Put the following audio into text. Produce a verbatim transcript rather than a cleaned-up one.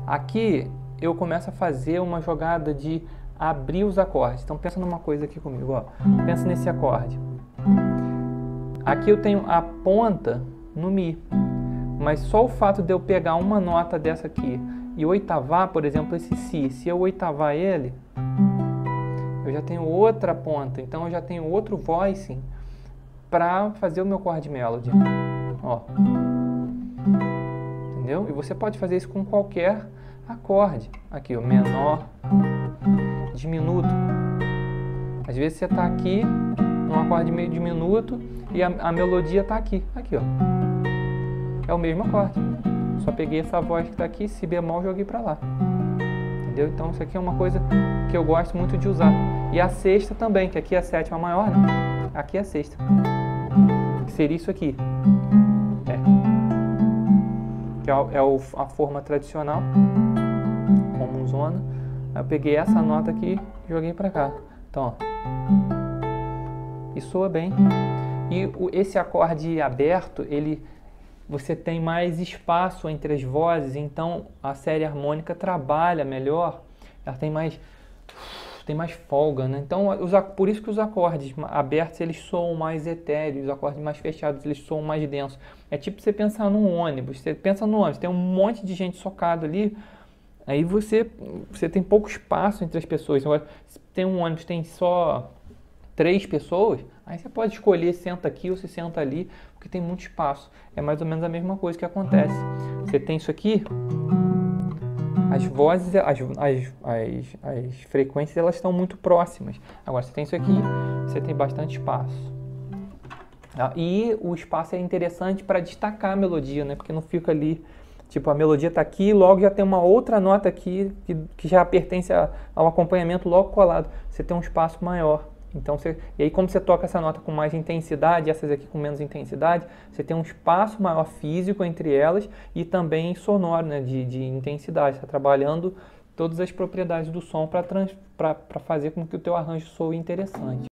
Aqui eu começo a fazer uma jogada de abrir os acordes. Então pensa numa coisa aqui comigo, ó. Pensa nesse acorde. Aqui eu tenho a ponta no Mi, mas só o fato de eu pegar uma nota dessa aqui e oitavar, por exemplo, esse Si, se eu oitavar ele, eu já tenho outra ponta, então eu já tenho outro voicing para fazer o meu chord melody. Ó. Entendeu? E você pode fazer isso com qualquer acorde. Aqui, ó, menor, diminuto. Às vezes você está aqui num acorde meio diminuto e a, a melodia está aqui. Aqui, ó. É o mesmo acorde. Só peguei essa voz que está aqui, Si bemol, joguei para lá. Entendeu? Então isso aqui é uma coisa que eu gosto muito de usar. E a sexta também, que aqui é a sétima maior, né? Aqui é a sexta. Que seria isso aqui. É. Que é, é o, a forma tradicional, comunzona. Aí eu peguei essa nota aqui e joguei para cá. Então, ó. E soa bem. E o, esse acorde aberto, ele... você tem mais espaço entre as vozes, então a série harmônica trabalha melhor, ela tem mais, tem mais folga, né? Então, os, por isso que os acordes abertos, eles soam mais etéreos, os acordes mais fechados, eles soam mais densos. É tipo você pensar num ônibus, você pensa no ônibus, tem um monte de gente socado ali, aí você, você tem pouco espaço entre as pessoas. Agora, se tem um ônibus, tem só três pessoas, aí você pode escolher se senta aqui ou se senta ali, porque tem muito espaço. É mais ou menos a mesma coisa que acontece. Você tem isso aqui, as vozes, as, as, as, as frequências, elas estão muito próximas. Agora, você tem isso aqui, você tem bastante espaço. Tá? E o espaço é interessante para destacar a melodia, né? Porque não fica ali, tipo, a melodia está aqui e logo já tem uma outra nota aqui que, que já pertence a, ao acompanhamento logo colado. Você tem um espaço maior. Então, você, e aí como você toca essa nota com mais intensidade, essas aqui com menos intensidade, você tem um espaço maior físico entre elas e também sonoro, né, de, de intensidade. Você está trabalhando todas as propriedades do som para fazer com que o teu arranjo soe interessante.